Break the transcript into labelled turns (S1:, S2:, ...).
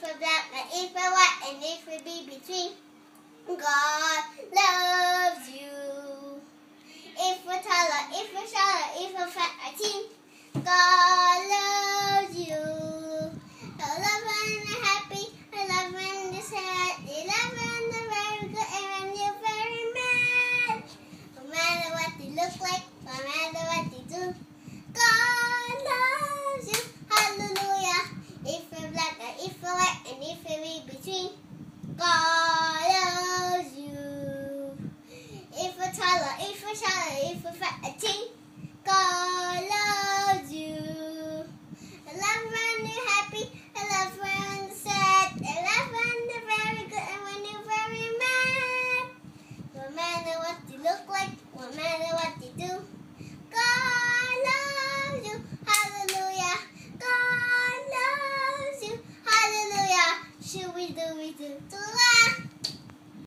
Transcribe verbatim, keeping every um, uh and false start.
S1: if we're black, and if we're white, and if we be between. God loves you. If we're taller, if we're shorter, if we're fat or thin, God loves you. I love when you're happy, I love when you're sad, I love when you're very good, and when you're very mad. No matter what you look like, no matter what you do, God loves you. Hallelujah. If we're black, and if we're white, and if we're in between, God loves you. If we're taller, if we're shorter, if we're fat or thin, God loves you. I love when you're happy, I love when you're sad, I love when you're very good and when you're very mad. No matter what you look like, no matter what you do, God loves you. Hallelujah. God loves you. Hallelujah. Should we do we do? do